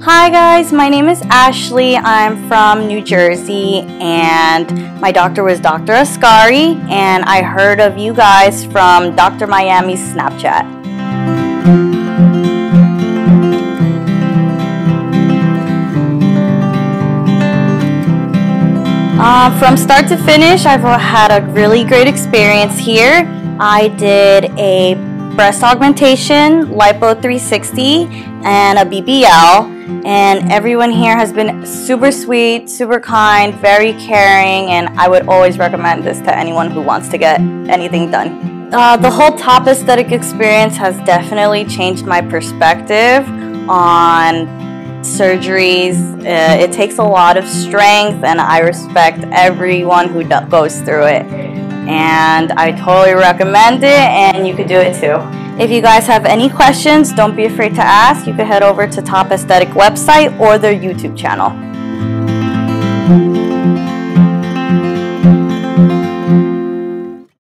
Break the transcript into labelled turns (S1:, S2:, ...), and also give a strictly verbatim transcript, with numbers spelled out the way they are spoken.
S1: Hi guys, my name is Ashley. I'm from New Jersey and my doctor was Doctor Ascari, and I heard of you guys from Doctor Miami's Snapchat. Uh, from start to finish, I've had a really great experience here. I did a breast augmentation, lipo three sixty, and a B B L. And everyone here has been super sweet, super kind, very caring, and I would always recommend this to anyone who wants to get anything done. Uh, the whole top aesthetic experience has definitely changed my perspective on surgeries. Uh, it takes a lot of strength, and I respect everyone who do goes through it. And I totally recommend it, and you could do it too. If you guys have any questions, don't be afraid to ask. You can head over to Top Aesthetic website or their YouTube channel.